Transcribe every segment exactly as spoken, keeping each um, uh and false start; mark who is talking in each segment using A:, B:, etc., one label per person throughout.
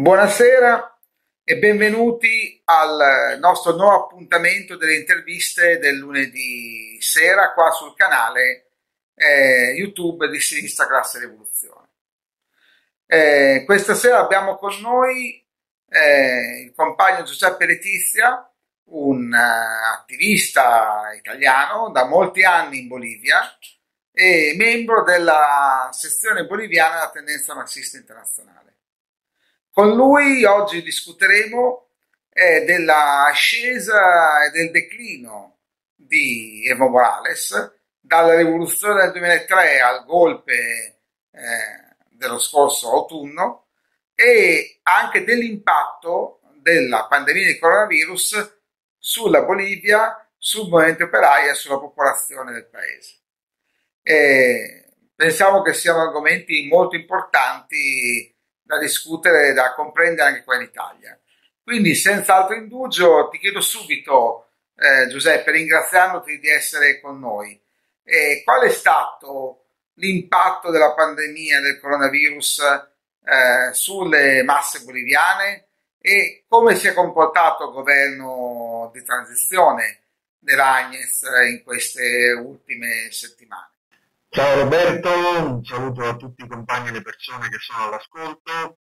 A: Buonasera e benvenuti al nostro nuovo appuntamento delle interviste del lunedì sera qua sul canale eh, YouTube di Sinistra Classe Rivoluzione. Eh, questa sera abbiamo con noi eh, il compagno Giuseppe Letizia, un uh, attivista italiano da molti anni in Bolivia e membro della sezione boliviana della Tendenza Marxista Internazionale. Con lui oggi discuteremo eh, della ascesa e del declino di Evo Morales, dalla rivoluzione del duemilatré al golpe eh, dello scorso autunno e anche dell'impatto della pandemia di coronavirus sulla Bolivia, sul movimento operaio e sulla popolazione del paese. E pensiamo che siano argomenti molto importanti da discutere, da comprendere anche qua in Italia. Quindi senza altro indugio ti chiedo subito, eh, Giuseppe, ringraziandoti di essere con noi, eh, qual è stato l'impatto della pandemia del coronavirus eh, sulle masse boliviane e come si è comportato il governo di transizione dell'Agnes in queste ultime settimane?
B: Ciao Roberto, un saluto a tutti i compagni e le persone che sono all'ascolto.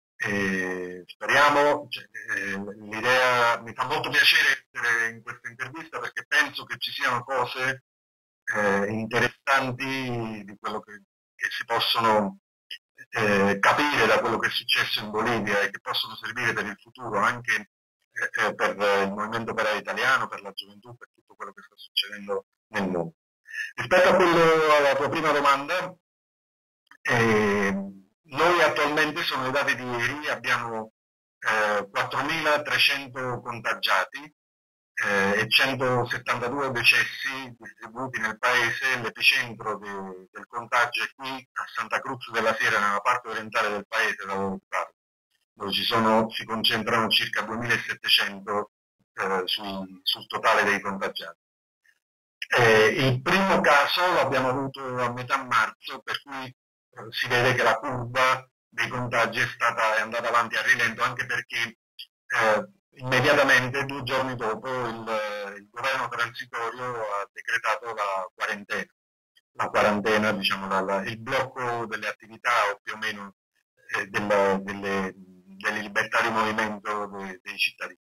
B: E speriamo, cioè, eh, l'idea mi fa molto piacere essere in questa intervista perché penso che ci siano cose eh, interessanti di quello che, che si possono eh, capire da quello che è successo in Bolivia e che possono servire per il futuro anche eh, per il movimento operaio italiano, per la gioventù, per tutto quello che sta succedendo nel mondo. Rispetto a quello, alla tua prima domanda, eh, noi attualmente, sono i dati di ieri, abbiamo eh, quattromilatrecento contagiati eh, e centosettantadue decessi distribuiti nel paese. L'epicentro de, del contagio è qui a Santa Cruz della Sierra, nella parte orientale del paese, da dove parlo, dove ci sono, si concentrano circa duemilasettecento eh, sul, sul totale dei contagiati. Eh, il primo caso l'abbiamo avuto a metà marzo, per cui eh, si vede che la curva dei contagi è, stata, è andata avanti a rilento, anche perché eh, immediatamente, due giorni dopo, il, il governo transitorio ha decretato la quarantena, la quarantena, diciamo, la, la, il blocco delle attività o più o meno eh, della, delle, delle libertà di movimento dei, dei cittadini.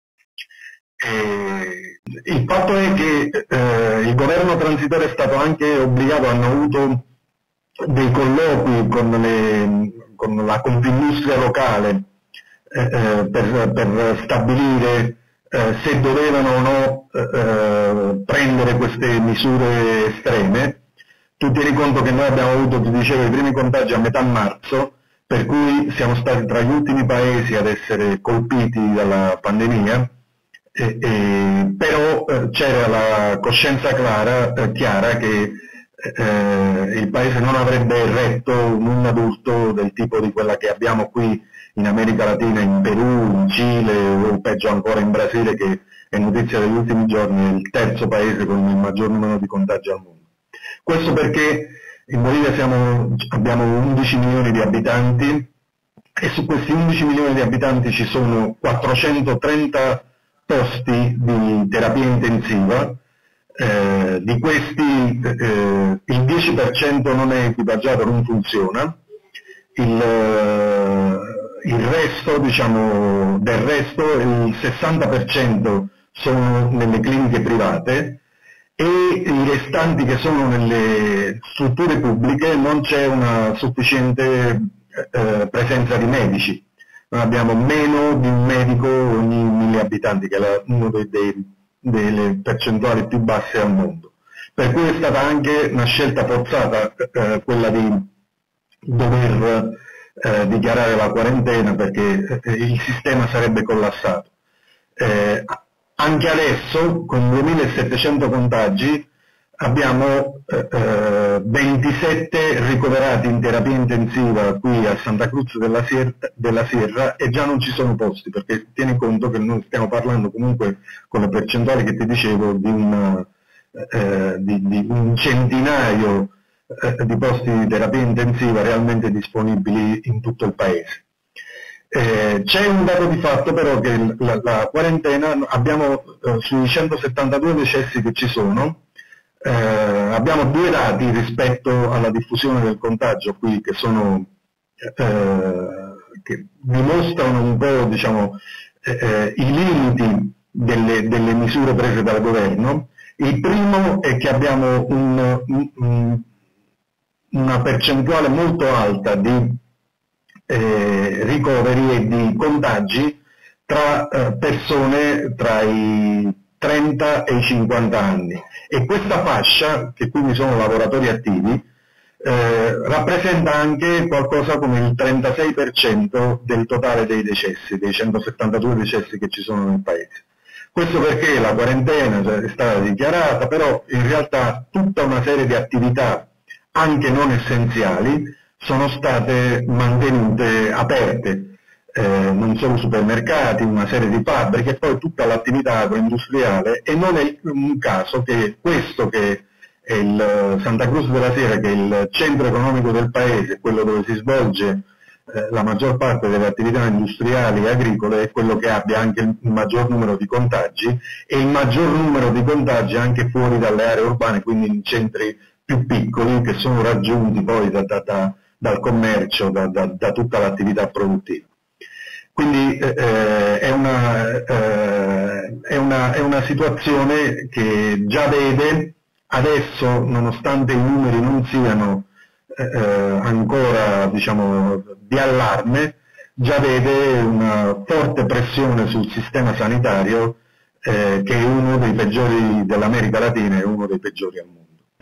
B: E il fatto è che eh, il governo transitorio è stato anche obbligato, hanno avuto dei colloqui con, le, con la Confindustria locale eh, eh, per, per stabilire eh, se dovevano o no eh, prendere queste misure estreme. Tu tieni conto che noi abbiamo avuto, ti dicevo, i primi contagi a metà marzo, per cui siamo stati tra gli ultimi paesi ad essere colpiti dalla pandemia. Eh, eh, però eh, c'era la coscienza clara, eh, chiara che eh, il paese non avrebbe retto un adulto del tipo di quella che abbiamo qui in America Latina, in Perù, in Cile o peggio ancora in Brasile, che è notizia degli ultimi giorni, è il terzo paese con il maggior numero di contagi al mondo. Questo perché in Bolivia siamo, abbiamo undici milioni di abitanti e su questi undici milioni di abitanti ci sono quattrocentotrenta posti di terapia intensiva, eh, di questi eh, il dieci per cento non è equipaggiato, non funziona, il, eh, il resto, diciamo, del resto, il sessanta per cento sono nelle cliniche private e i restanti che sono nelle strutture pubbliche non c'è una sufficiente eh, presenza di medici. Noi abbiamo meno di un medico ogni mille abitanti, che è una delle percentuali più basse al mondo. Per cui è stata anche una scelta forzata eh, quella di dover eh, dichiarare la quarantena, perché eh, il sistema sarebbe collassato. Eh, anche adesso, con duemilasettecento contagi, abbiamo eh, ventisette ricoverati in terapia intensiva qui a Santa Cruz della Sierra, della Sierra e già non ci sono posti, perché tieni conto che noi stiamo parlando comunque, con le percentuali che ti dicevo, di, una, eh, di, di un centinaio eh, di posti di terapia intensiva realmente disponibili in tutto il paese. Eh, c'è un dato di fatto però che la, la quarantena, abbiamo eh, sui centosettantadue decessi che ci sono, eh, abbiamo due dati rispetto alla diffusione del contagio qui che sono eh, che dimostrano un po', diciamo, eh, eh, i limiti delle, delle misure prese dal governo. Il primo è che abbiamo un, un, una percentuale molto alta di eh, ricoveri e di contagi tra eh, persone tra i trenta e i cinquanta anni, e questa fascia, che quindi sono lavoratori attivi, eh, rappresenta anche qualcosa come il trentasei per cento del totale dei decessi, dei centosettantadue decessi che ci sono nel paese. Questo perché la quarantena è stata dichiarata, però in realtà tutta una serie di attività, anche non essenziali, sono state mantenute aperte, eh, non solo supermercati, una serie di fabbriche, e poi tutta l'attività agroindustriale, e non è un caso che questo, che è il Santa Cruz de la Sierra, che è il centro economico del paese, quello dove si svolge eh, la maggior parte delle attività industriali e agricole, è quello che abbia anche il maggior numero di contagi, e il maggior numero di contagi anche fuori dalle aree urbane, quindi in centri più piccoli, che sono raggiunti poi da, da, da, dal commercio, da, da, da tutta l'attività produttiva. Quindi eh, è, una, eh, è, una, è una situazione che già vede adesso, nonostante i numeri non siano eh, ancora, diciamo, di allarme, già vede una forte pressione sul sistema sanitario, eh, che è uno dei peggiori dell'America Latina e uno dei peggiori al mondo.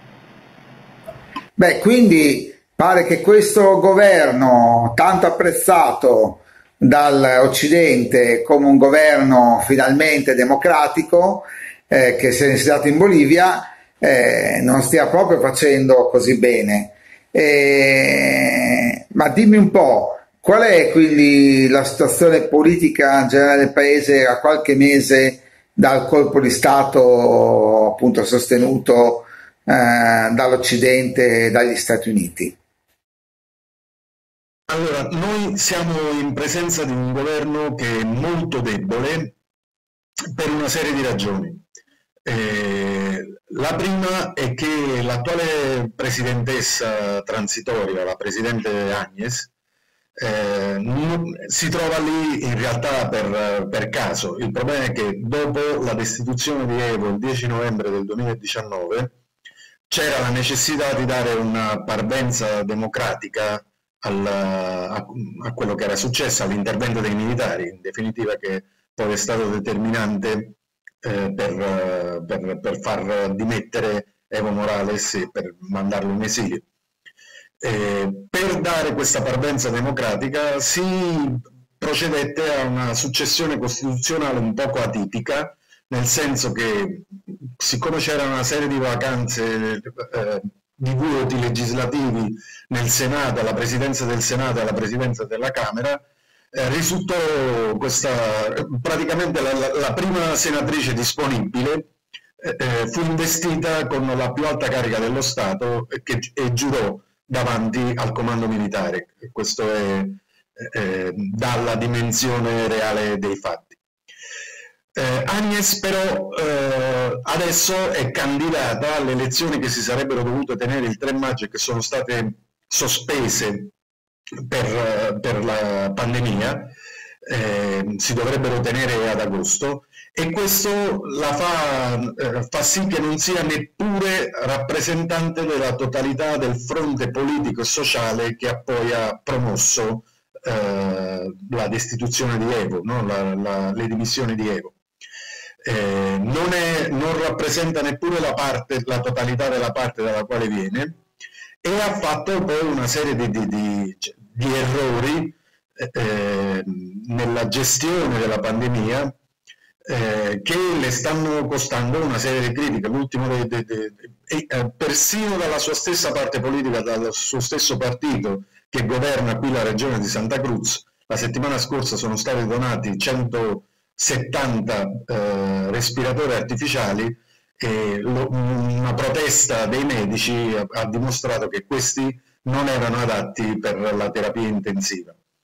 A: Beh, quindi pare che questo governo, tanto apprezzato dall'Occidente come un governo finalmente democratico, eh, che si è insediato in Bolivia, eh, non stia proprio facendo così bene. Eh, ma dimmi un po', qual è quindi la situazione politica generale del paese a qualche mese dal colpo di Stato appunto sostenuto eh, dall'Occidente e dagli Stati Uniti?
B: Allora, noi siamo in presenza di un governo che è molto debole per una serie di ragioni. Eh, la prima è che l'attuale presidentessa transitoria, la presidente Áñez, eh, non, si trova lì in realtà per, per caso. Il problema è che dopo la destituzione di Evo il dieci novembre del duemiladiciannove c'era la necessità di dare una parvenza democratica al, a, a quello che era successo, all'intervento dei militari, in definitiva, che poi è stato determinante eh, per, per, per far dimettere Evo Morales e per mandarlo in esilio. Eh, per dare questa parvenza democratica si procedette a una successione costituzionale un poco atipica, nel senso che, siccome c'era una serie di vacanze eh, di voti legislativi nel Senato, alla presidenza del Senato e alla presidenza della Camera, eh, risultò questa, praticamente la, la, la prima senatrice disponibile eh, fu investita con la più alta carica dello Stato e, che, e giurò davanti al comando militare. Questo è eh, dalla dimensione reale dei fatti. Eh, Áñez però eh, adesso è candidata alle elezioni che si sarebbero dovute tenere il tre maggio e che sono state sospese per, per la pandemia, eh, si dovrebbero tenere ad agosto, e questo la fa, eh, fa sì che non sia neppure rappresentante della totalità del fronte politico e sociale che ha poi ha promosso eh, la destituzione di Evo, no? la, la, le dimissioni di Evo. Eh, non, è, non rappresenta neppure la, parte, la totalità della parte dalla quale viene, e ha fatto poi una serie di, di, di, di errori eh, nella gestione della pandemia eh, che le stanno costando una serie di critiche. L'ultimo de, de, de, de, eh, persino dalla sua stessa parte politica, dal suo stesso partito che governa qui la regione di Santa Cruz, la settimana scorsa sono stati donati centosettanta eh, respiratori artificiali, e lo, una protesta dei medici ha, ha dimostrato che questi non erano adatti per la terapia intensiva.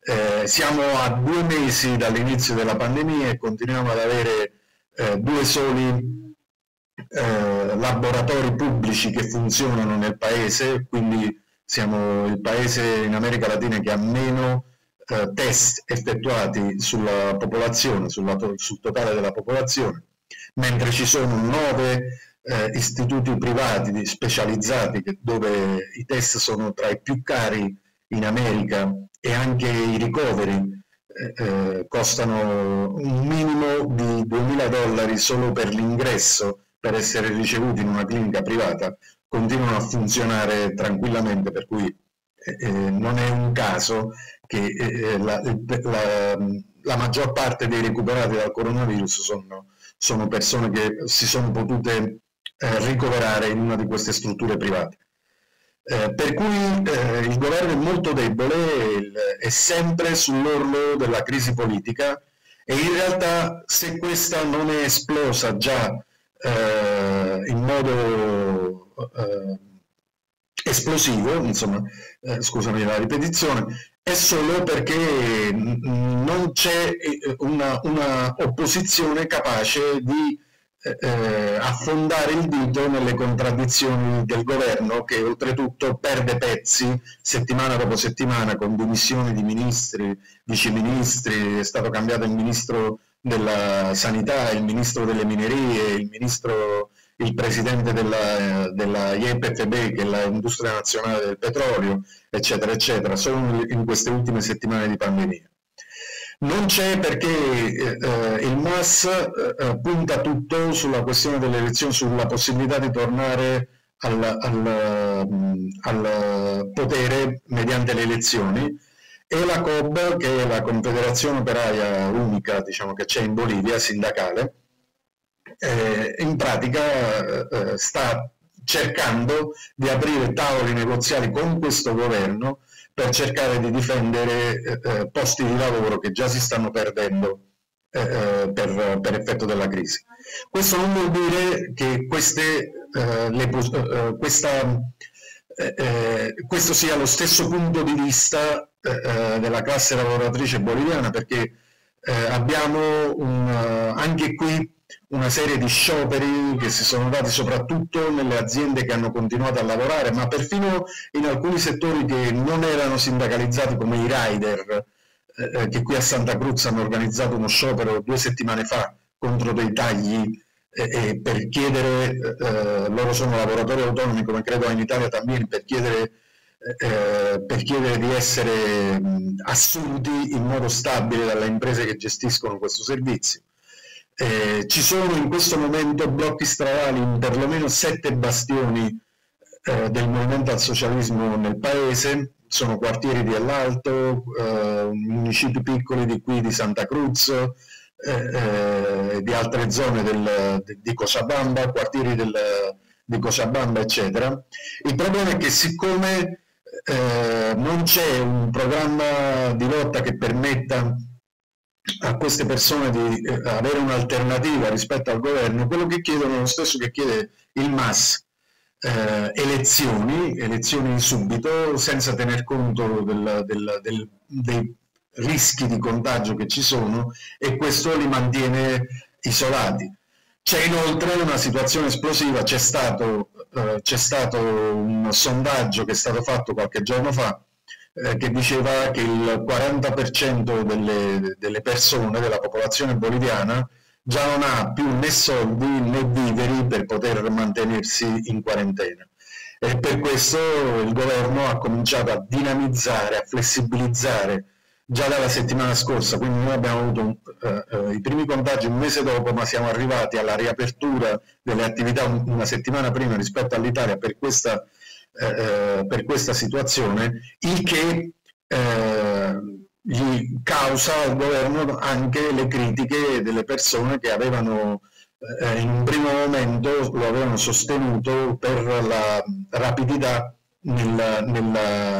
B: Eh, siamo a due mesi dall'inizio della pandemia e continuiamo ad avere eh, due soli eh, laboratori pubblici che funzionano nel paese, quindi siamo il paese in America Latina che ha meno eh, test effettuati sulla popolazione, sulla to- sul totale della popolazione, mentre ci sono nove eh, istituti privati specializzati che, dove i test sono tra i più cari in America e anche i ricoveri eh, eh, costano un minimo di duemila dollari solo per l'ingresso per essere ricevuti in una clinica privata, continuano a funzionare tranquillamente, per cui eh, eh, non è un caso che eh, la, la, la maggior parte dei recuperati dal coronavirus sono, sono persone che si sono potute eh, ricoverare in una di queste strutture private. Eh, per cui eh, il governo è molto debole, il, è sempre sull'orlo della crisi politica e in realtà se questa non è esplosa già eh, in modo eh, esplosivo, insomma, eh, scusami la ripetizione, è solo perché non c'è una, una opposizione capace di eh, affondare il dito nelle contraddizioni del governo, che oltretutto perde pezzi settimana dopo settimana con dimissioni di ministri, viceministri, è stato cambiato il ministro della sanità, il ministro delle minerie, il ministro, il presidente della, della I E P F B, che è l'industria nazionale del petrolio, eccetera, eccetera, solo in queste ultime settimane di pandemia. Non c'è perché eh, il M A S eh, punta tutto sulla questione delle elezioni, sulla possibilità di tornare al, al, al potere mediante le elezioni, e la C O B, che è la Confederazione Operaia Unica, diciamo, che c'è in Bolivia, sindacale, eh, in pratica eh, sta cercando di aprire tavoli negoziali con questo governo per cercare di difendere eh, posti di lavoro che già si stanno perdendo eh, per, per effetto della crisi. Questo non vuol dire che queste, eh, le, eh, questa, eh, questo sia lo stesso punto di vista eh, della classe lavoratrice boliviana, perché eh, abbiamo un, anche qui una serie di scioperi che si sono dati soprattutto nelle aziende che hanno continuato a lavorare, ma perfino in alcuni settori che non erano sindacalizzati, come i rider, eh, che qui a Santa Cruz hanno organizzato uno sciopero due settimane fa contro dei tagli eh, eh, per chiedere, eh, loro sono lavoratori autonomi come credo in Italia también, per chiedere, eh, per chiedere di essere mh, assunti in modo stabile dalle imprese che gestiscono questo servizio. Eh, ci sono in questo momento blocchi stradali in perlomeno sette bastioni eh, del movimento al socialismo nel paese, sono quartieri di Allalto, eh, municipi piccoli di qui di Santa Cruz, eh, eh, di altre zone del, di, di Cochabamba, quartieri del, di Cochabamba, eccetera. Il problema è che siccome eh, non c'è un programma di lotta che permetta a queste persone di eh, avere un'alternativa rispetto al governo, quello che chiedono è lo stesso che chiede il M A S, eh, elezioni, elezioni subito, senza tener conto del, del, del, dei rischi di contagio che ci sono, e questo li mantiene isolati. C'è inoltre una situazione esplosiva, c'è stato, eh, c'è stato un sondaggio che è stato fatto qualche giorno fa, Eh, che diceva che il quaranta per cento delle, delle persone, della popolazione boliviana, già non ha più né soldi né viveri per poter mantenersi in quarantena. E per questo il governo ha cominciato a dinamizzare, a flessibilizzare già dalla settimana scorsa, quindi noi abbiamo avuto eh, eh, i primi contagi un mese dopo, ma siamo arrivati alla riapertura delle attività un, una settimana prima rispetto all'Italia per questa Eh, per questa situazione, il che eh, gli causa al governo anche le critiche delle persone che avevano eh, in un primo momento lo avevano sostenuto per la rapidità nel, nel,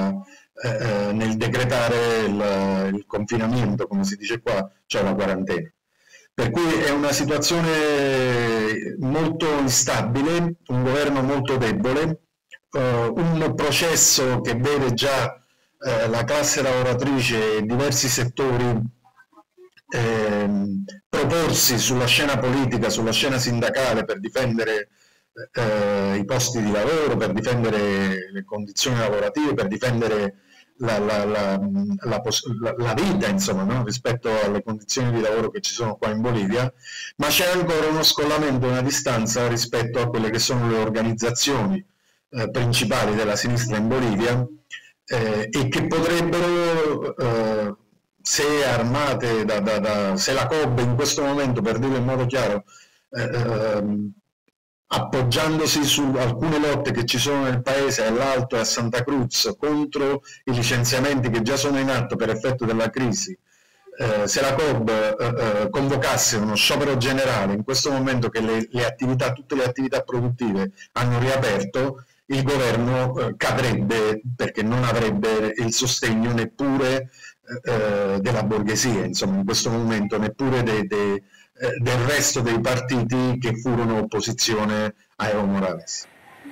B: eh, nel decretare il, il confinamento, come si dice qua, cioè la quarantena. Per cui è una situazione molto instabile, un governo molto debole, Uh, un processo che vede già eh, la classe lavoratrice e diversi settori eh, proporsi sulla scena politica, sulla scena sindacale per difendere eh, i posti di lavoro, per difendere le condizioni lavorative, per difendere la, la, la, la, la, la vita, insomma, no? Rispetto alle condizioni di lavoro che ci sono qua in Bolivia, ma c'è ancora uno scollamento, una distanza rispetto a quelle che sono le organizzazioni eh, principali della sinistra in Bolivia eh, e che potrebbero, eh, se armate, da, da, da, se la C O B in questo momento, per dirlo in modo chiaro, eh, ehm, appoggiandosi su alcune lotte che ci sono nel paese, all'Alto e a Santa Cruz, contro i licenziamenti che già sono in atto per effetto della crisi, eh, se la C O B eh, convocasse uno sciopero generale in questo momento che le, le attività, tutte le attività produttive hanno riaperto, il governo eh, cadrebbe perché non avrebbe il sostegno neppure eh, della borghesia, insomma, in questo momento neppure de, de, del resto dei partiti che furono opposizione a Evo Morales.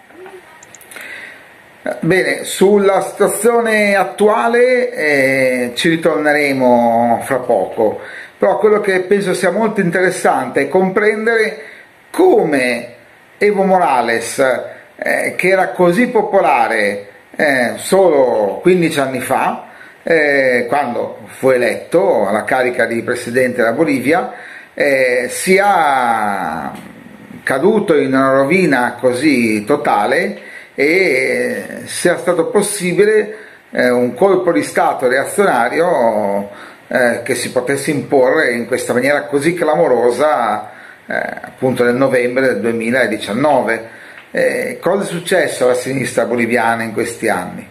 A: Bene, sulla situazione attuale eh, ci ritorneremo fra poco, però quello che penso sia molto interessante è comprendere come Evo Morales, eh, che era così popolare eh, solo quindici anni fa, eh, quando fu eletto alla carica di presidente della Bolivia, Eh, sia caduto in una rovina così totale e sia stato possibile eh, un colpo di stato reazionario eh, che si potesse imporre in questa maniera così clamorosa eh, appunto nel novembre del duemiladiciannove. Eh, cosa è successo alla sinistra boliviana in questi anni?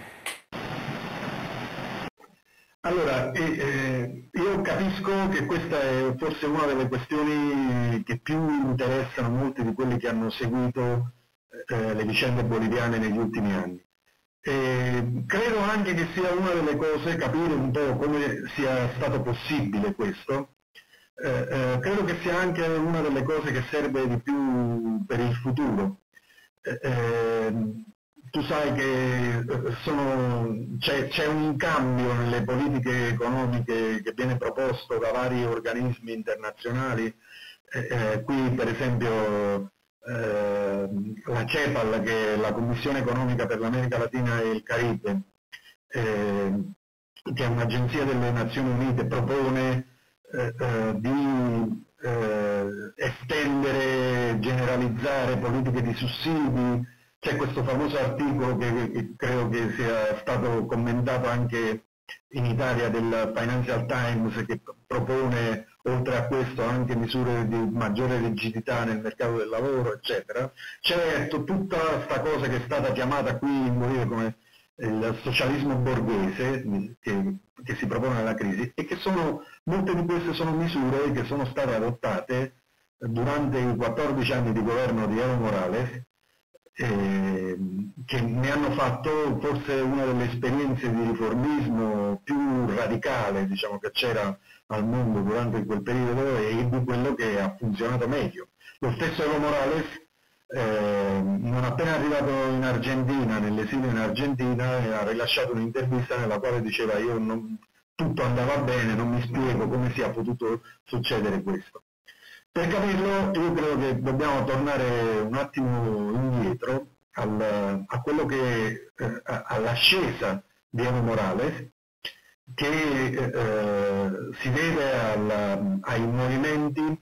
B: Allora, eh, io capisco che questa è forse una delle questioni che più interessano molti di quelli che hanno seguito eh, le vicende boliviane negli ultimi anni. E credo anche che sia una delle cose, capire un po' come sia stato possibile questo, eh, eh, credo che sia anche una delle cose che serve di più per il futuro. Eh, eh, Tu sai che c'è un cambio nelle politiche economiche che viene proposto da vari organismi internazionali, eh, eh, qui per esempio eh, la CEPAL, che è la Commissione Economica per l'America Latina e il Caribe, eh, che è un'agenzia delle Nazioni Unite, propone eh, eh, di eh, estendere, generalizzare politiche di sussidi. C'è questo famoso articolo che, che credo che sia stato commentato anche in Italia del Financial Times, che propone oltre a questo anche misure di maggiore rigidità nel mercato del lavoro, eccetera. C'è tutta questa cosa che è stata chiamata qui in Bolivia come il socialismo borghese che, che si propone alla crisi, e che sono, molte di queste sono misure che sono state adottate durante i quattordici anni di governo di Evo Morales, Eh, che ne hanno fatto forse una delle esperienze di riformismo più radicale, diciamo, che c'era al mondo durante quel periodo, e di quello che ha funzionato meglio. Lo stesso Evo Morales, eh, non appena arrivato in Argentina, nell'esilio in Argentina, ha rilasciato un'intervista nella quale diceva: io non, tutto andava bene, non mi spiego come sia potuto succedere questo. Per capirlo, io credo che dobbiamo tornare un attimo indietro al, a quello che eh, all'ascesa di Evo Morales, che eh, si deve al, ai movimenti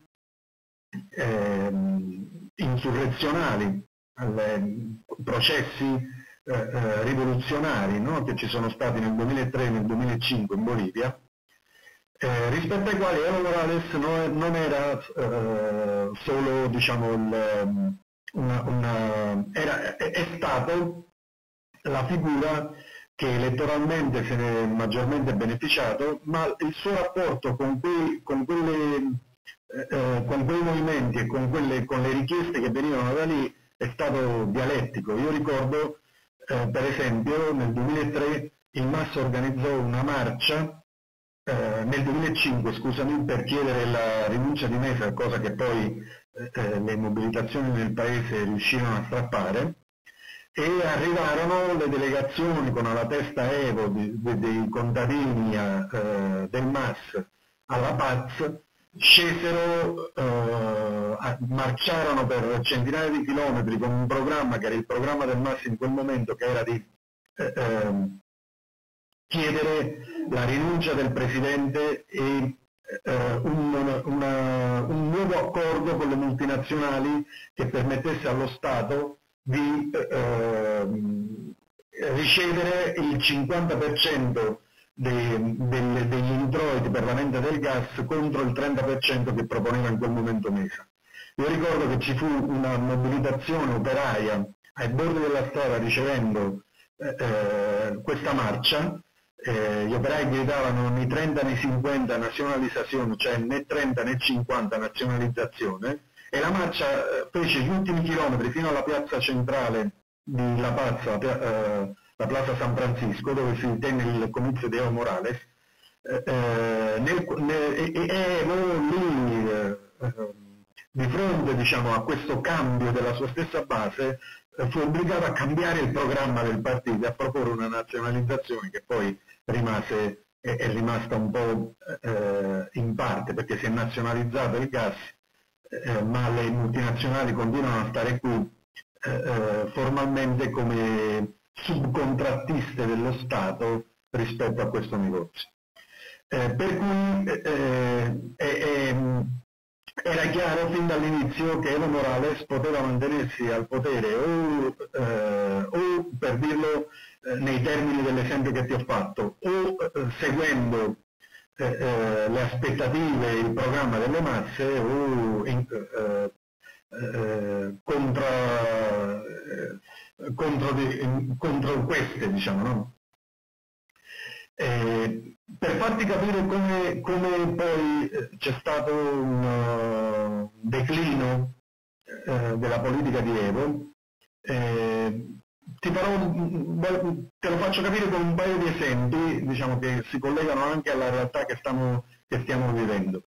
B: eh, insurrezionali, ai processi eh, eh, rivoluzionari, no? Che ci sono stati nel duemilatré e nel duemilacinque in Bolivia, Eh, rispetto ai quali Evo Morales non, non era eh, solo, diciamo, il, una, una, era, è, è stato la figura che elettoralmente se ne è maggiormente beneficiato, ma il suo rapporto con quei, con quelle, eh, con quei movimenti e con, quelle, con le richieste che venivano da lì è stato dialettico. Io ricordo eh, per esempio nel duemilatré il M A S organizzò una marcia, Eh, nel duemilacinque, scusami, per chiedere la rinuncia di Mesa, cosa che poi eh, le mobilitazioni nel paese riuscirono a strappare, e arrivarono le delegazioni con alla testa Evo di, di, dei contadini eh, del M A S alla Paz, scesero, eh, marciarono per centinaia di chilometri con un programma che era il programma del M A S in quel momento, che era di eh, eh, chiedere la rinuncia del presidente e eh, un, una, un nuovo accordo con le multinazionali che permettesse allo Stato di eh, ricevere il cinquanta per cento dei, dei, degli introiti per la vendita del gas contro il trenta per cento che proponeva in quel momento Mesa. Io ricordo che ci fu una mobilitazione operaia ai bordi della strada ricevendo eh, eh, questa marcia. Eh, gli operai gridavano né trenta né cinquanta nazionalizzazione, cioè né trenta né cinquanta nazionalizzazione, e la marcia fece gli ultimi chilometri fino alla piazza centrale di La Paz, la, eh, la Plaza San Francisco, dove si tenne il comizio di Evo Morales, eh, nel, nel, e, e Evo lì, eh, di fronte, diciamo, a questo cambio della sua stessa base, eh, fu obbligato a cambiare il programma del partito e a proporre una nazionalizzazione che poi rimase, è, è rimasta un po' eh, in parte, perché si è nazionalizzato il gas, Eh, ma le multinazionali continuano a stare qui eh, eh, formalmente come subcontrattiste dello Stato rispetto a questo negozio. Eh, per cui eh, eh, era chiaro fin dall'inizio che Evo Morales poteva mantenersi al potere o, eh, o per dirlo eh, nei termini dell'esempio che ti ho fatto, o eh, seguendo Eh, eh, le aspettative, il programma delle masse o in, eh, eh, contro, eh, contro, di, contro queste, diciamo, no? Eh, per farti capire come, come poi c'è stato un uh, declino eh, della politica di Evo, eh, Ti farò, te lo faccio capire con un paio di esempi, diciamo, che si collegano anche alla realtà che stiamo, che stiamo vivendo.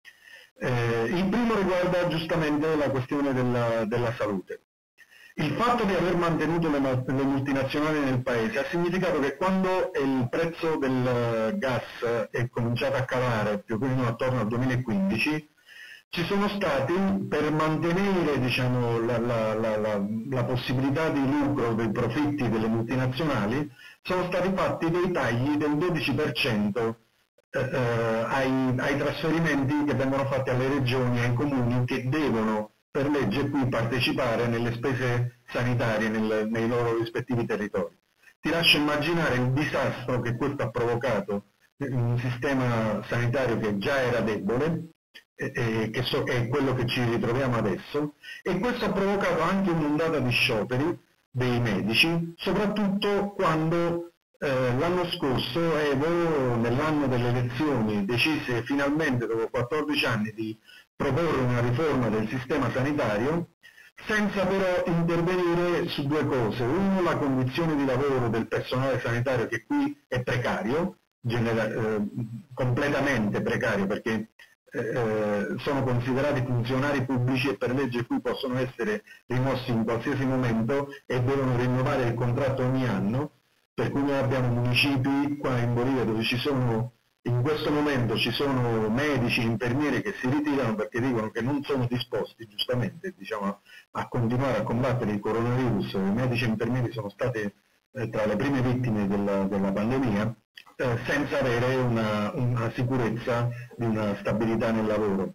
B: Eh, il primo riguarda giustamente la questione della, della salute. Il fatto di aver mantenuto le, le multinazionali nel paese ha significato che quando il prezzo del gas è cominciato a calare più o meno attorno al duemilaquindici, ci sono stati, per mantenere, diciamo, la, la, la, la, la possibilità di lucro dei profitti delle multinazionali, sono stati fatti dei tagli del dodici per cento eh, eh, ai, ai trasferimenti che vengono fatti alle regioni e ai comuni che devono per legge qui partecipare nelle spese sanitarie nel, nei loro rispettivi territori. Ti lascio immaginare il disastro che questo ha provocato in un sistema sanitario che già era debole, Eh, che so, è quello che ci ritroviamo adesso, e questo ha provocato anche un'ondata di scioperi dei medici, soprattutto quando eh, l'anno scorso Evo, nell'anno delle elezioni, decise finalmente dopo quattordici anni di proporre una riforma del sistema sanitario, senza però intervenire su due cose: uno, la condizione di lavoro del personale sanitario, che qui è precario, genera, eh, completamente precario, perché Eh, sono considerati funzionari pubblici e per legge qui possono essere rimossi in qualsiasi momento e devono rinnovare il contratto ogni anno, per cui noi abbiamo municipi qua in Bolivia dove ci sono, in questo momento ci sono medici e infermieri che si ritirano perché dicono che non sono disposti, giustamente, diciamo, a continuare a combattere il coronavirus. I medici e infermieri sono stati eh, tra le prime vittime della, della pandemia, Eh, senza avere una, una sicurezza di una stabilità nel lavoro.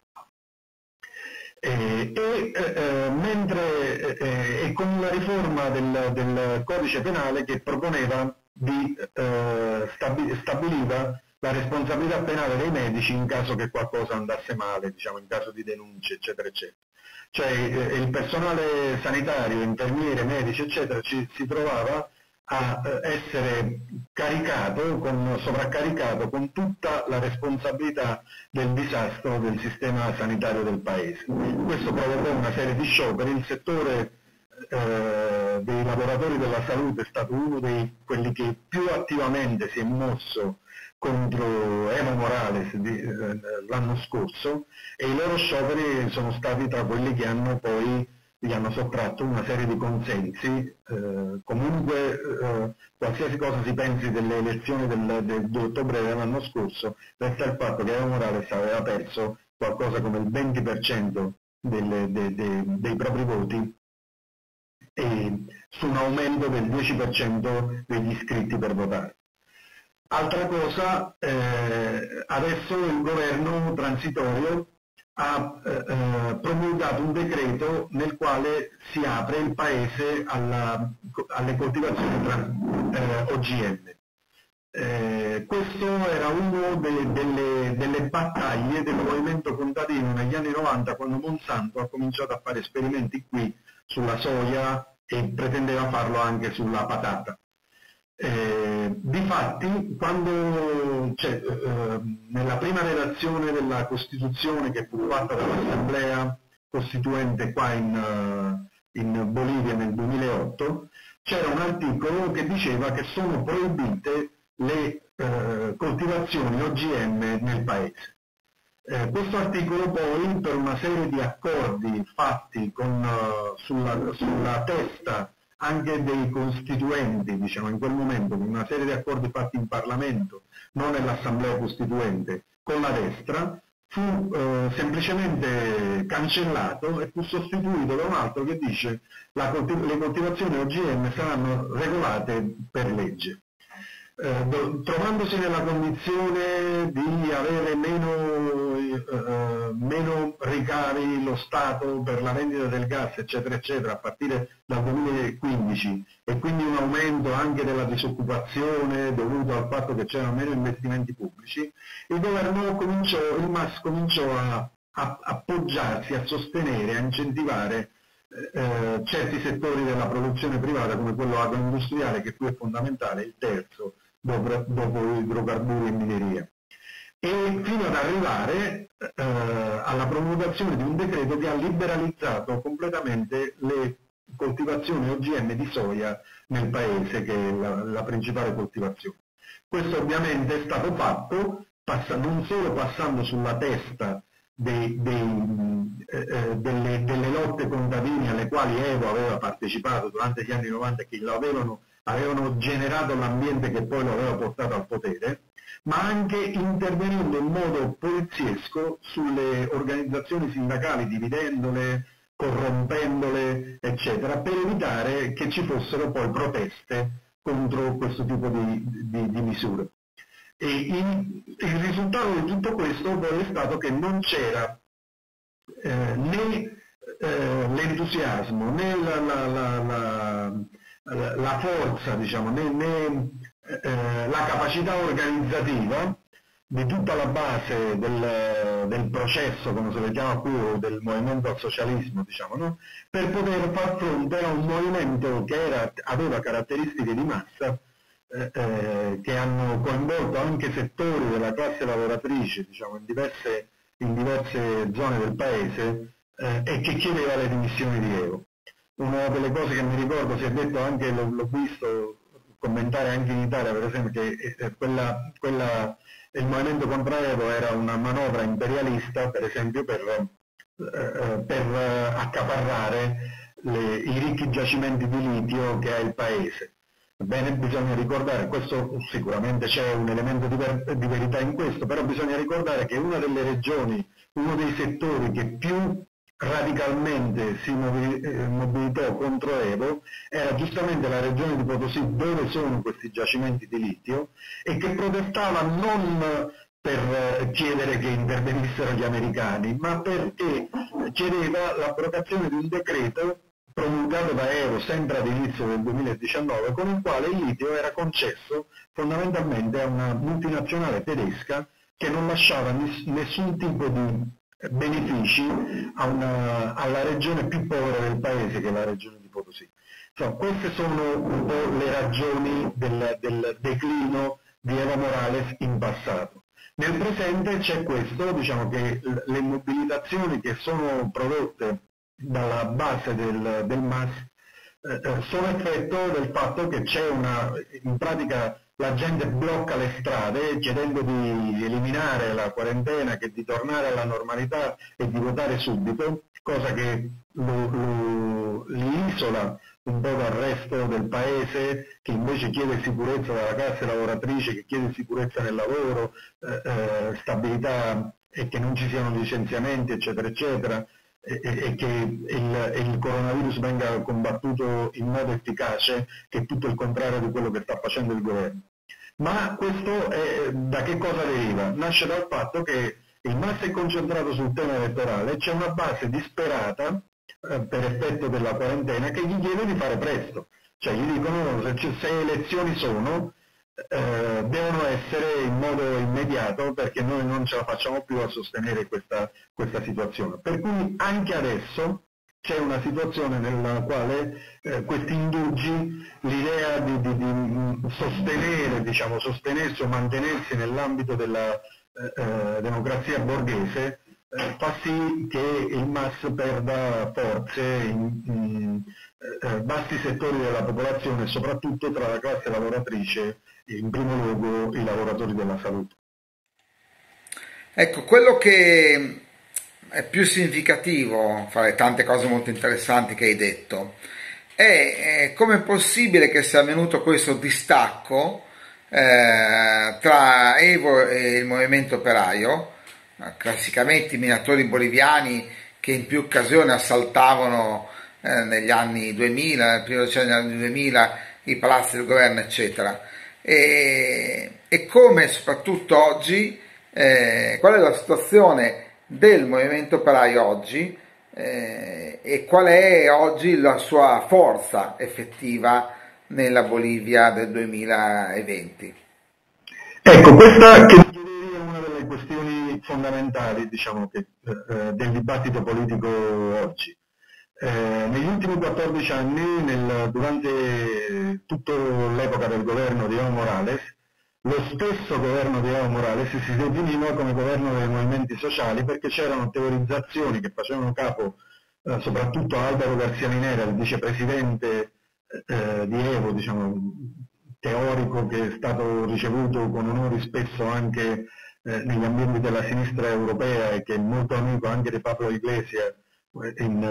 B: E, e, eh, mentre, eh, e con la riforma del, del codice penale che proponeva di eh, stabi, stabiliva la responsabilità penale dei medici in caso che qualcosa andasse male, diciamo, in caso di denunce, eccetera, eccetera. Cioè eh, il personale sanitario, infermiere, medici, eccetera, ci, si trovava a essere caricato, con, sovraccaricato con tutta la responsabilità del disastro del sistema sanitario del paese. Questo provocò una serie di scioperi. Il settore eh, dei lavoratori della salute è stato uno dei quelli che più attivamente si è mosso contro Evo Morales eh, l'anno scorso, e i loro scioperi sono stati tra quelli che hanno poi gli hanno sottratto una serie di consensi. Eh, comunque eh, qualsiasi cosa si pensi delle elezioni del, del, di ottobre dell'anno scorso, resta il fatto che Evo Morales aveva perso qualcosa come il venti per cento delle, de, de, dei propri voti e su un aumento del dieci per cento degli iscritti per votare. Altra cosa, eh, adesso il governo transitorio ha eh, promulgato un decreto nel quale si apre il paese alla, alle coltivazioni eh, O G M. Eh, questo era una de, delle, delle battaglie del movimento contadino negli anni novanta, quando Monsanto ha cominciato a fare esperimenti qui sulla soia e pretendeva farlo anche sulla patata. Eh, difatti, quando cioè, eh, nella prima redazione della Costituzione che fu fatta dall'Assemblea Costituente qua in, in Bolivia nel duemilaotto, c'era un articolo che diceva che sono proibite le eh, coltivazioni O G M nel paese. Eh, questo articolo poi, per una serie di accordi fatti con, uh, sulla, sulla testa anche dei costituenti, diciamo in quel momento, con una serie di accordi fatti in Parlamento, non nell'Assemblea Costituente, con la destra, fu eh, semplicemente cancellato e fu sostituito da un altro che dice che coltiv- le coltivazioni O G M saranno regolate per legge. Eh, do, trovandosi nella condizione di avere meno, eh, meno ricavi lo Stato per la vendita del gas, eccetera, eccetera, a partire dal duemilaquindici, e quindi un aumento anche della disoccupazione dovuto al fatto che c'erano meno investimenti pubblici, il governo cominciò, il M A S cominciò a, a appoggiarsi, a sostenere, a incentivare eh, certi settori della produzione privata, come quello agroindustriale, che qui è fondamentale, il terzo, dopo, dopo idrocarburi e mineria, e fino ad arrivare eh, alla promulgazione di un decreto che ha liberalizzato completamente le coltivazioni O G M di soia nel paese, che è la, la principale coltivazione. Questo ovviamente è stato fatto passa, non solo passando sulla testa dei, dei, eh, delle, delle lotte contadine alle quali Evo aveva partecipato durante gli anni novanta, che lo avevano, avevano generato l'ambiente che poi lo aveva portato al potere, ma anche intervenendo in modo poliziesco sulle organizzazioni sindacali, dividendole, corrompendole, eccetera, per evitare che ci fossero poi proteste contro questo tipo di, di, di misure. E in, il risultato di tutto questo poi è stato che non c'era eh, né eh, l'entusiasmo, né la, la, la, la, la forza, diciamo, né, né eh, la capacità organizzativa di tutta la base del, del processo, come se lo chiama qui, o del movimento al socialismo, diciamo, no? Per poter far fronte a un movimento che era, aveva caratteristiche di massa, eh, eh, che hanno coinvolto anche settori della classe lavoratrice, diciamo, in diverse, in diverse zone del paese, eh, e che chiedeva le dimissioni di Evo. Una delle cose che mi ricordo, si è detto anche, l'ho visto commentare anche in Italia, per esempio, che eh, quella, quella il movimento contro Evo era una manovra imperialista, per esempio, per, eh, per accaparrare le, i ricchi giacimenti di litio che ha il paese. Bene, bisogna ricordare, questo sicuramente c'è un elemento di, ver di verità in questo, però bisogna ricordare che una delle regioni, uno dei settori che più radicalmente si mobilitò contro Evo era giustamente la regione di Potosí, dove sono questi giacimenti di litio, e che protestava non per chiedere che intervenissero gli americani, ma perché chiedeva l'abrogazione di un decreto promulgato da Evo sempre all'inizio del duemiladiciannove, con il quale il litio era concesso fondamentalmente a una multinazionale tedesca che non lasciava nessun tipo di benefici a una, alla regione più povera del paese, che è la regione di Potosí. Insomma, queste sono un po' le ragioni del, del declino di Evo Morales in passato. Nel presente c'è questo, diciamo che le mobilitazioni che sono prodotte dalla base del, del M A S eh, sono effetto del fatto che c'è una, in pratica la gente blocca le strade chiedendo di eliminare la quarantena, che di tornare alla normalità e di votare subito, cosa che lo, lo, li isola un po' dal resto del paese, che invece chiede sicurezza dalla classe lavoratrice, che chiede sicurezza nel lavoro, eh, eh, stabilità e che non ci siano licenziamenti, eccetera, eccetera, e, e che il, il coronavirus venga combattuto in modo efficace, che è tutto il contrario di quello che sta facendo il governo. Ma questo è, da che cosa deriva? Nasce dal fatto che il M A S è concentrato sul tema elettorale, c'è una base disperata eh, per effetto della quarantena che gli chiede di fare presto, cioè gli dicono se, se elezioni sono, eh, devono essere in modo immediato perché noi non ce la facciamo più a sostenere questa, questa situazione. Per cui anche adesso c'è una situazione nella quale eh, questi indugi, l'idea di, di, di sostenere, diciamo, sostenersi o mantenersi nell'ambito della eh, eh, democrazia borghese, eh, fa sì che il M A S perda forze in, in eh, vasti settori della popolazione, soprattutto tra la classe lavoratrice, in primo luogo i lavoratori della salute.
A: Ecco, quello che è più significativo, fra le tante cose molto interessanti che hai detto, è, è come è possibile che sia avvenuto questo distacco eh, tra Evo e il movimento operaio, classicamente i minatori boliviani che in più occasioni assaltavano eh, negli anni duemila, nel primo decennio degli anni duemila, i palazzi del governo, eccetera. E, e come soprattutto oggi, eh, qual è la situazione del movimento operaio oggi eh, e qual è oggi la sua forza effettiva nella Bolivia del duemilaventi.
B: Ecco, questa che è una delle questioni fondamentali, diciamo, che, eh, del dibattito politico oggi. Eh, negli ultimi quattordici anni, nel, durante tutta l'epoca del governo di Evo Morales, lo stesso governo di Evo Morales si definiva come governo dei movimenti sociali perché c'erano teorizzazioni che facevano capo eh, soprattutto a Álvaro García Linera, il vicepresidente eh, di Evo, diciamo, teorico che è stato ricevuto con onori spesso anche eh, negli ambienti della sinistra europea e che è molto amico anche di Pablo Iglesias in,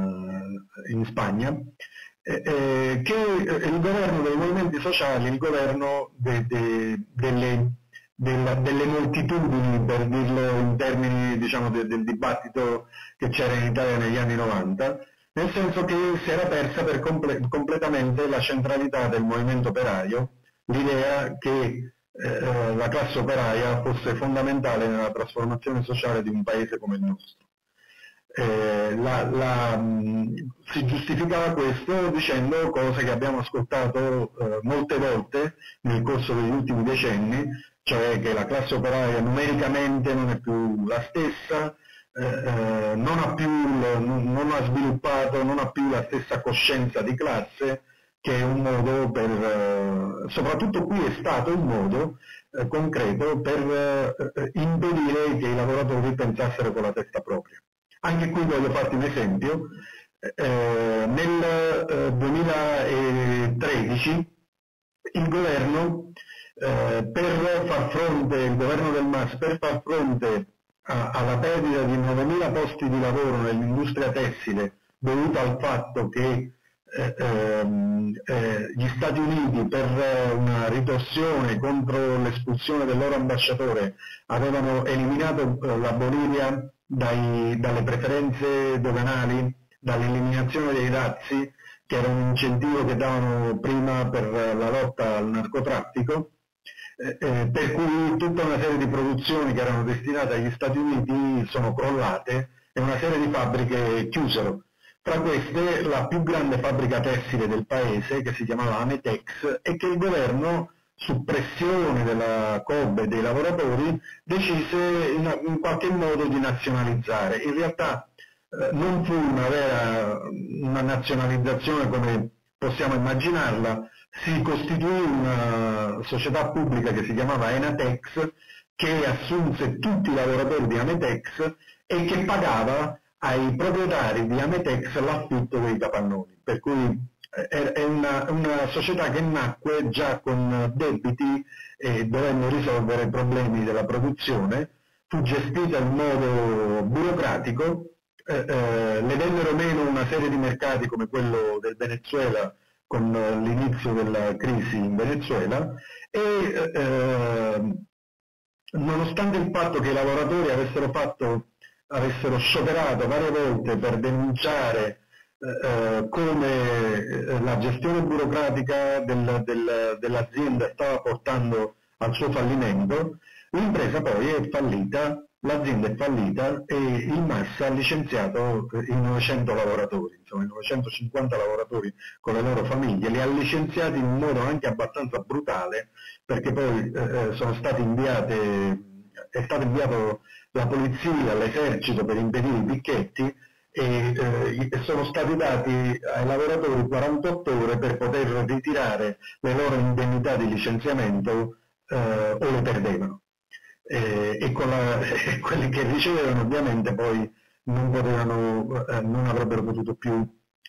B: uh, in Spagna, eh, eh, che il governo dei movimenti sociali, il governo de, de, delle, della, delle moltitudini, per dirlo in termini, diciamo, de, del dibattito che c'era in Italia negli anni novanta, nel senso che si era persa per comple completamente la centralità del movimento operaio, l'idea che eh, la classe operaia fosse fondamentale nella trasformazione sociale di un paese come il nostro. Eh, la, la, mh, si giustificava questo dicendo cose che abbiamo ascoltato eh, molte volte nel corso degli ultimi decenni, cioè che la classe operaia numericamente non è più la stessa, eh, eh, non ha più, non, non ha sviluppato, non ha più la stessa coscienza di classe, che è un modo per, eh, soprattutto qui è stato un modo eh, concreto per eh, impedire che i lavoratori pensassero con la testa propria. Anche qui voglio farti un esempio. Eh, nel eh, duemilatredici il governo, eh, per far fronte, il governo del M A S, per far fronte a, alla perdita di novemila posti di lavoro nell'industria tessile dovuta al fatto che eh, ehm, eh, gli Stati Uniti, per una ritorsione contro l'espulsione del loro ambasciatore, avevano eliminato eh, la Bolivia Dai, dalle preferenze doganali, dall'eliminazione dei dazi, che era un incentivo che davano prima per la lotta al narcotraffico, eh, eh, per cui tutta una serie di produzioni che erano destinate agli Stati Uniti sono crollate e una serie di fabbriche chiusero. Tra queste la più grande fabbrica tessile del paese, che si chiamava Ametex, e che il governo, su pressione della C O B e dei lavoratori, decise in, in qualche modo di nazionalizzare. In realtà eh, non fu una vera una nazionalizzazione come possiamo immaginarla, si costituì una società pubblica che si chiamava Enatex, che assunse tutti i lavoratori di Ametex e che pagava ai proprietari di Ametex l'affitto dei capannoni, per cui è una, una società che nacque già con debiti e dovendo risolvere problemi della produzione, fu gestita in modo burocratico, eh, eh, le vennero meno una serie di mercati come quello del Venezuela con l'inizio della crisi in Venezuela e eh, nonostante il fatto che i lavoratori avessero, fatto, avessero scioperato varie volte per denunciare eh, come la gestione burocratica del, del, dell'azienda stava portando al suo fallimento, l'impresa poi è fallita, l'azienda è fallita e il M A S ha licenziato i novecento lavoratori, insomma i novecentocinquanta lavoratori con le loro famiglie, li ha licenziati in un modo anche abbastanza brutale, perché poi eh, sono state inviate, è stata inviata la polizia, l'esercito per impedire i picchetti e eh, sono stati dati ai lavoratori quarantotto ore per poter ritirare le loro indennità di licenziamento eh, o le perdevano. Eh, e con la, eh, quelli che ricevevano ovviamente poi non, potevano, eh, non avrebbero potuto più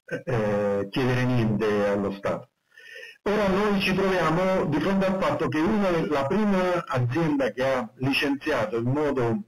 B: eh, chiedere niente allo Stato. Ora noi ci troviamo di fronte al fatto che una, la prima azienda che ha licenziato in modo,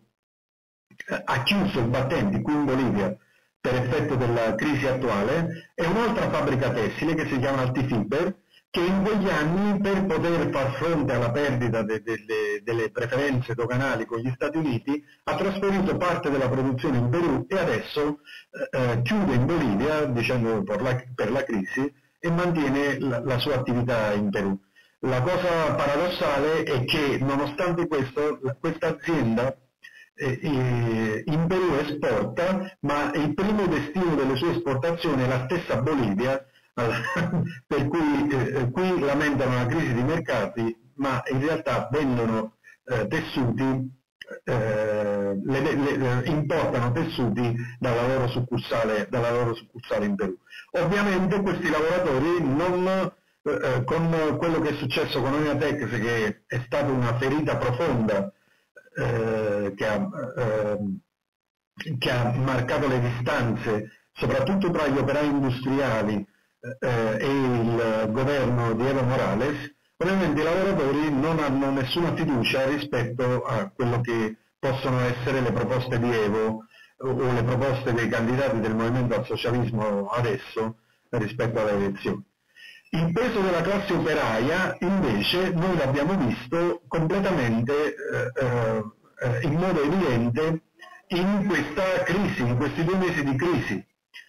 B: eh, ha chiuso i battenti qui in Bolivia per effetto della crisi attuale è un'altra fabbrica tessile che si chiama Altifiber, che in quegli anni per poter far fronte alla perdita de, de, de, delle preferenze doganali con gli Stati Uniti ha trasferito parte della produzione in Perù e adesso eh, chiude in Bolivia dicendo per la, per la crisi e mantiene la, la sua attività in Perù. La cosa paradossale è che nonostante questo questa azienda eh, in Perù esporta, ma il primo destino delle sue esportazioni è la stessa Bolivia, per cui eh, qui lamentano una crisi di mercati, ma in realtà vendono eh, tessuti, eh, le, le, importano tessuti dalla loro, succursale, dalla loro succursale in Perù. Ovviamente questi lavoratori non, eh, con quello che è successo con Oinatex, che è stata una ferita profonda eh, che, ha, eh, che ha marcato le distanze soprattutto tra gli operai industriali Eh, e il governo di Evo Morales, ovviamente i lavoratori non hanno nessuna fiducia rispetto a quello che possono essere le proposte di Evo o le proposte dei candidati del movimento al socialismo adesso rispetto alle elezioni. Il peso della classe operaia invece noi l'abbiamo visto completamente eh, eh, in modo evidente in questa crisi, in questi due mesi di crisi.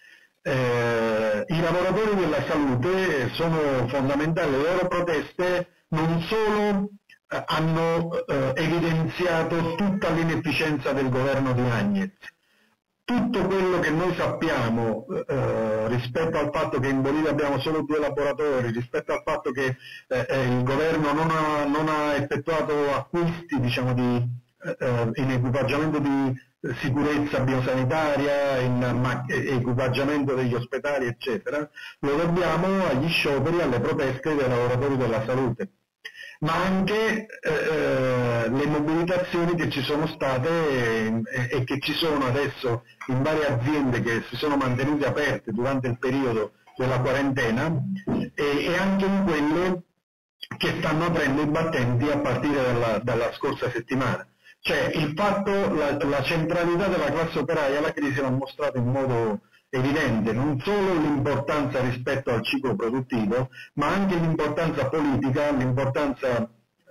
B: Eh, I lavoratori della salute sono fondamentali, le loro proteste non solo eh, hanno eh, evidenziato tutta l'inefficienza del governo di Áñez, tutto quello che noi sappiamo eh, rispetto al fatto che in Bolivia abbiamo solo due laboratori, rispetto al fatto che eh, eh, il governo non ha, non ha effettuato acquisti diciamo, di, eh, in equipaggiamento di sicurezza biosanitaria, in equipaggiamento degli ospedali, eccetera, lo dobbiamo agli scioperi, alle proteste dei lavoratori della salute, ma anche eh, le mobilitazioni che ci sono state e, e che ci sono adesso in varie aziende che si sono mantenute aperte durante il periodo della quarantena e, e anche in quelle che stanno aprendo i battenti a partire dalla, dalla scorsa settimana. Cioè il fatto, la, la centralità della classe operaia alla crisi l'ha mostrato in modo evidente, non solo l'importanza rispetto al ciclo produttivo, ma anche l'importanza politica, l'importanza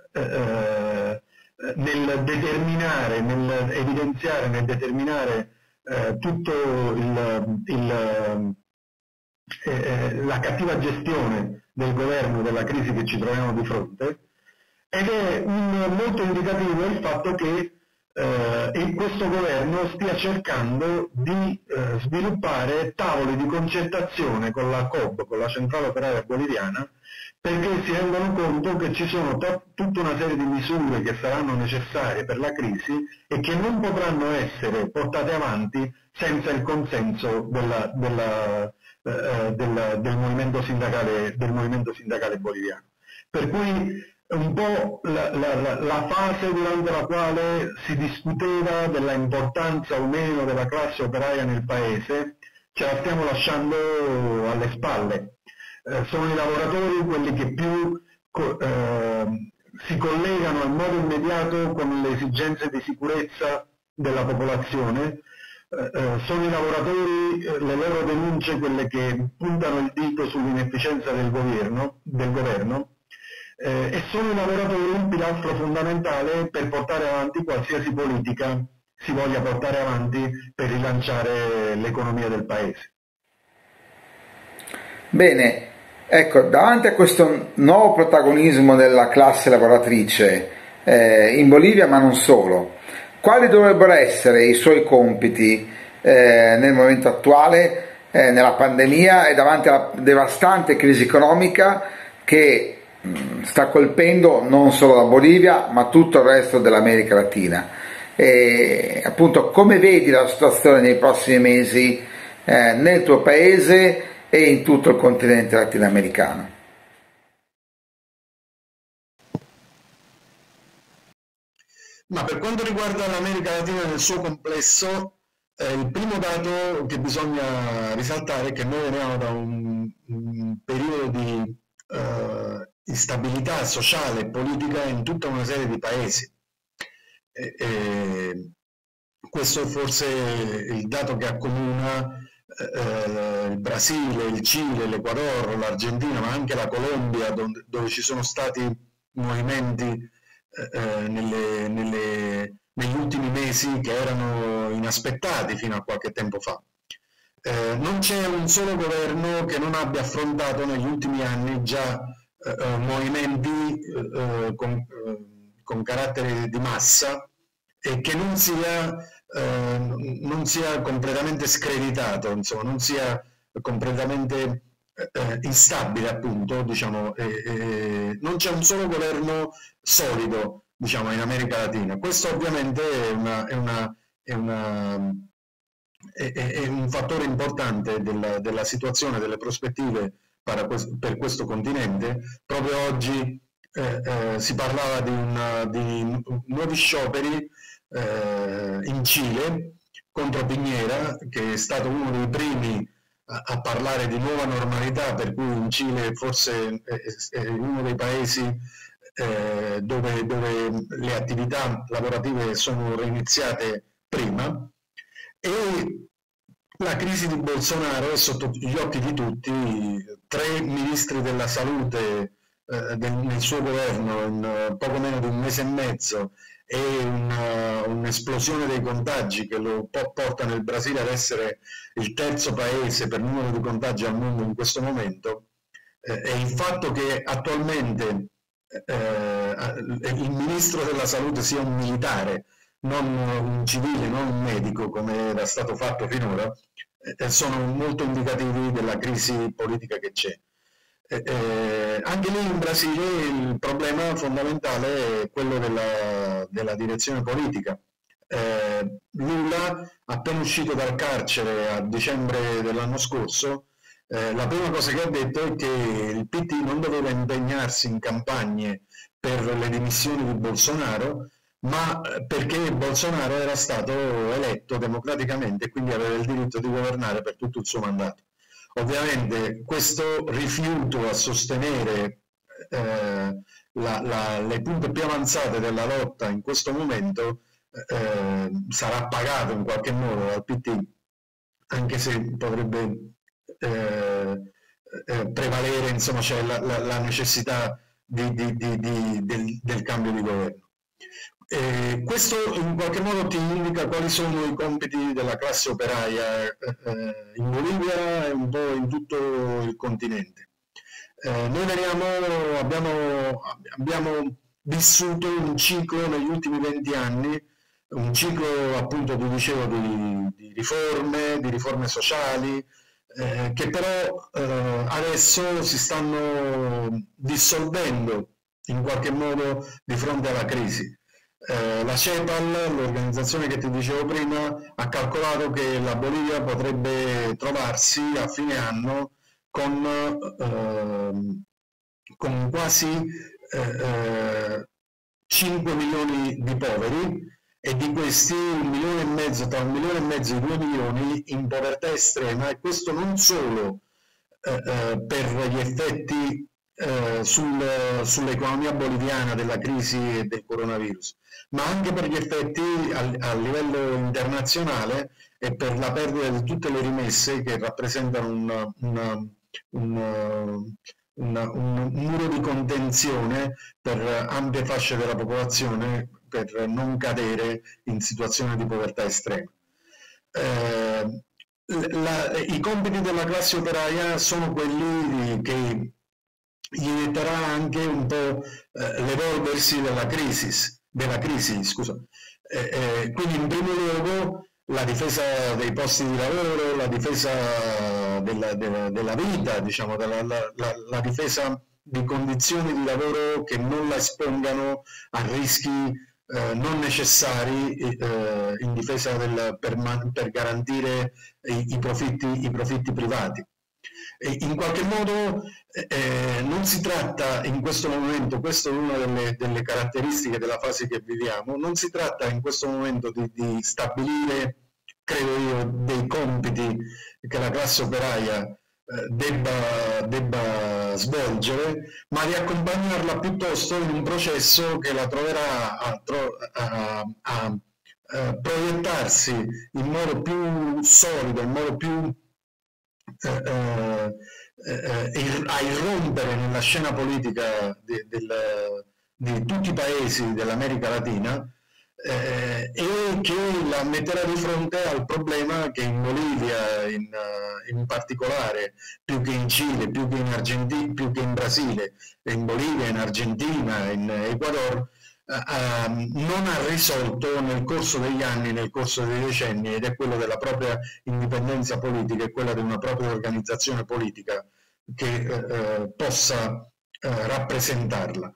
B: eh, nel determinare, nel evidenziare, nel determinare eh, tutto il, il, eh, la cattiva gestione del governo della crisi che ci troviamo di fronte. Ed è un, molto indicativo il fatto che eh, questo governo stia cercando di eh, sviluppare tavoli di concertazione con la C O B, con la Centrale Operaia Boliviana, perché si rendono conto che ci sono tutta una serie di misure che saranno necessarie per la crisi e che non potranno essere portate avanti senza il consenso della, della, eh, della, del, movimento sindacale, del movimento sindacale boliviano. Per cui un po' la, la, la fase durante la quale si discuteva della importanza o meno della classe operaia nel paese ce la stiamo lasciando alle spalle. eh, sono i lavoratori quelli che più co- eh, si collegano in modo immediato con le esigenze di sicurezza della popolazione. Eh, eh, sono i lavoratori, eh, le loro denunce, quelle che puntano il dito sull'inefficienza del governo, del governo eh, e sono i lavoratori un pilastro fondamentale per portare avanti qualsiasi politica si voglia portare avanti per rilanciare l'economia del paese.
A: Bene, ecco, davanti a questo nuovo protagonismo della classe lavoratrice eh, in Bolivia, ma non solo, quali dovrebbero essere i suoi compiti eh, nel momento attuale, eh, nella pandemia e davanti alla devastante crisi economica che mh, sta colpendo non solo la Bolivia, ma tutto il resto dell'America Latina? E appunto, come vedi la situazione nei prossimi mesi eh, nel tuo paese e in tutto il continente latinoamericano?
B: Ma per quanto riguarda l'America Latina nel suo complesso, eh, il primo dato che bisogna risaltare è che noi veniamo da un, un periodo di eh, instabilità sociale e politica in tutta una serie di paesi. E, e questo è forse il dato che accomuna eh, il Brasile, il Cile, l'Ecuador, l'Argentina, ma anche la Colombia, dove, dove ci sono stati movimenti eh, nelle, nelle, negli ultimi mesi che erano inaspettati fino a qualche tempo fa. Eh, non c'è un solo governo che non abbia affrontato negli ultimi anni già eh, movimenti eh, con, eh, con carattere di massa e che non sia, eh, non sia completamente screditato, insomma, non sia completamente eh, instabile, appunto, diciamo, eh, eh, non c'è un solo governo solido, diciamo, in America Latina. Questo ovviamente è, una, è, una, è, una, è, è un fattore importante della, della situazione, delle prospettive per questo, per questo continente. Proprio oggi eh, eh, si parlava di, una, di nuovi scioperi eh, in Cile contro Piñera, che è stato uno dei primi a, a parlare di nuova normalità, per cui in Cile forse è, è uno dei paesi eh, dove, dove le attività lavorative sono reiniziate prima, e la crisi di Bolsonaro è sotto gli occhi di tutti. Tre ministri della salute eh, del, nel suo governo in uh, poco meno di un mese e mezzo, e un'esplosione dei contagi che lo portano il Brasile ad essere il terzo paese per numero di contagi al mondo in questo momento, eh, e il fatto che attualmente eh, il ministro della salute sia un militare, non un civile, non un medico come era stato fatto finora, eh, sono molto indicativi della crisi politica che c'è. Eh, eh, anche lì in Brasile il problema fondamentale è quello della, della direzione politica. Eh, Lula, appena uscito dal carcere a dicembre dell'anno scorso, eh, la prima cosa che ha detto è che il P T non doveva impegnarsi in campagne per le dimissioni di Bolsonaro, ma perché Bolsonaro era stato eletto democraticamente e quindi aveva il diritto di governare per tutto il suo mandato. Ovviamente questo rifiuto a sostenere eh, la, la, le punte più avanzate della lotta in questo momento eh, sarà pagato in qualche modo dal P T, anche se potrebbe eh, eh, prevalere, insomma, c'è la, la, la necessità di, di, di, di, del, del cambio di governo. Eh, questo in qualche modo ti indica quali sono i compiti della classe operaia eh, in Bolivia e un po' in tutto il continente. Eh, noi veniamo, abbiamo, abbiamo vissuto un ciclo negli ultimi venti anni, un ciclo appunto, vi dicevo, di, di riforme, di riforme sociali, eh, che però eh, adesso si stanno dissolvendo in qualche modo di fronte alla crisi. Eh, la CEPAL, l'organizzazione che ti dicevo prima, ha calcolato che la Bolivia potrebbe trovarsi a fine anno con, eh, con quasi eh, cinque milioni di poveri, e di questi un milione e mezzo, tra un milione e mezzo e due milioni in povertà estrema, e questo non solo eh, per gli effetti eh, sul, sull'economia boliviana della crisi del coronavirus, ma anche per gli effetti a, a livello internazionale e per la perdita di tutte le rimesse che rappresentano una, una, una, una, un muro di contenzione per ampie fasce della popolazione per non cadere in situazioni di povertà estrema. Eh, la, I compiti della classe operaia sono quelli che gli detterà anche un po' eh, l'evolversi della crisi, della crisi, scusa. Eh, eh, quindi in primo luogo la difesa dei posti di lavoro, la difesa della, della, della vita, diciamo, della, la, la, la difesa di condizioni di lavoro che non la espongano a rischi Eh, non necessari eh, in difesa del, per, per garantire i, i, profitti, i profitti privati. E in qualche modo eh, non si tratta in questo momento, questa è una delle, delle caratteristiche della fase che viviamo, non si tratta in questo momento di, di stabilire, credo io, dei compiti che la classe operaia Debba, debba svolgere, ma di accompagnarla piuttosto in un processo che la troverà a, a, a, a proiettarsi in modo più solido, in modo più eh, eh, a irrompere nella scena politica di, del, di tutti i paesi dell'America Latina. Eh, e che la metterà di fronte al problema che in Bolivia in, uh, in particolare, più che in Cile, più che in Argentina, più che in Brasile, in Bolivia, in Argentina, in Ecuador, uh, uh, non ha risolto nel corso degli anni, nel corso dei decenni, ed è quello della propria indipendenza politica e quella di una propria organizzazione politica che uh, possa uh, rappresentarla.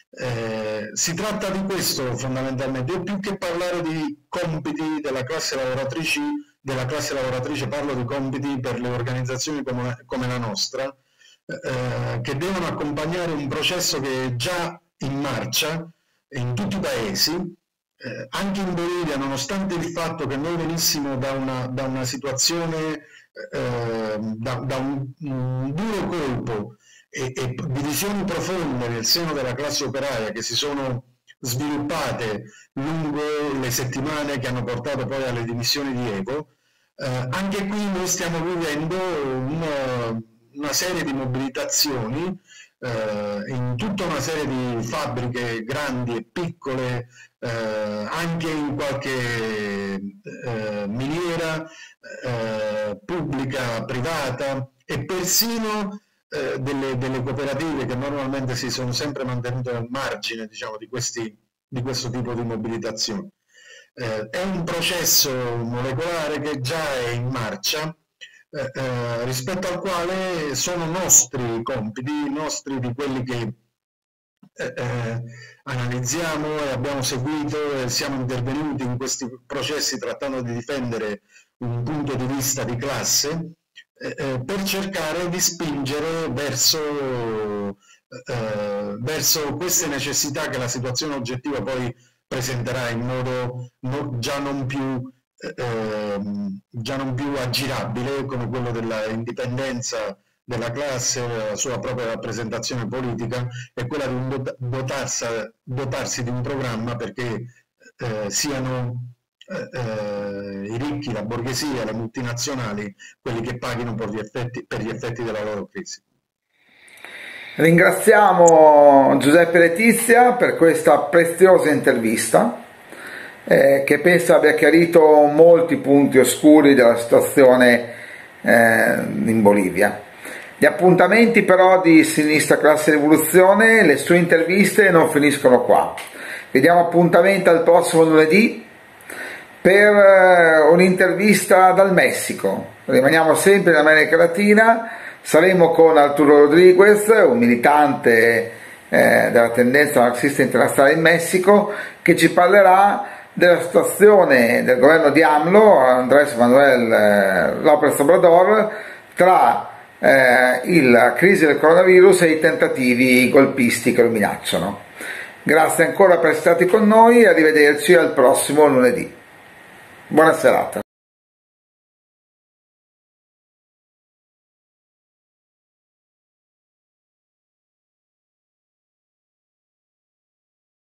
B: Eh, si tratta di questo fondamentalmente. Io più che parlare di compiti della classe lavoratrice, della classe lavoratrice parlo di compiti per le organizzazioni come, come la nostra, eh, che devono accompagnare un processo che è già in marcia in tutti i paesi, eh, anche in Bolivia, nonostante il fatto che noi venissimo da una, da una situazione, eh, da, da un, un duro colpo E, e divisioni profonde nel seno della classe operaia che si sono sviluppate lungo le settimane che hanno portato poi alle dimissioni di Evo, eh, anche qui noi stiamo vivendo una, una serie di mobilitazioni eh, in tutta una serie di fabbriche grandi e piccole, eh, anche in qualche eh, miniera eh, pubblica, privata e persino Delle, delle cooperative che normalmente si sono sempre mantenute al margine, diciamo, di, questi, di questo tipo di mobilitazione. Eh, è un processo molecolare che già è in marcia, eh, eh, rispetto al quale sono nostri compiti, nostri di quelli che eh, eh, analizziamo e abbiamo seguito e siamo intervenuti in questi processi trattando di difendere un punto di vista di classe, Eh, per cercare di spingere verso, eh, verso queste necessità che la situazione oggettiva poi presenterà in modo no, già, non più, eh, già non più aggirabile, come quello della indipendenza della classe, la sua propria rappresentazione politica, e quella di dotarsi, dotarsi di un programma perché eh, siano Eh, i ricchi, la borghesia, le multinazionali, quelli che paghino per gli effetti, per gli effetti della loro crisi.
A: Ringraziamo Giuseppe Letizia per questa preziosa intervista eh, che penso abbia chiarito molti punti oscuri della situazione eh, in Bolivia. Gli appuntamenti però di Sinistra Classe Rivoluzione, le sue interviste non finiscono qua. Vi diamo appuntamento al prossimo lunedì per un'intervista dal Messico. Rimaniamo sempre in America Latina, saremo con Arturo Rodriguez, un militante eh, della tendenza marxista internazionale in Messico, che ci parlerà della situazione del governo di AMLO, Andrés Manuel eh, López Obrador, tra eh, la crisi del coronavirus e i tentativi golpisti che lo minacciano. Grazie ancora per essere stati con noi e arrivederci al prossimo lunedì. Buona serata.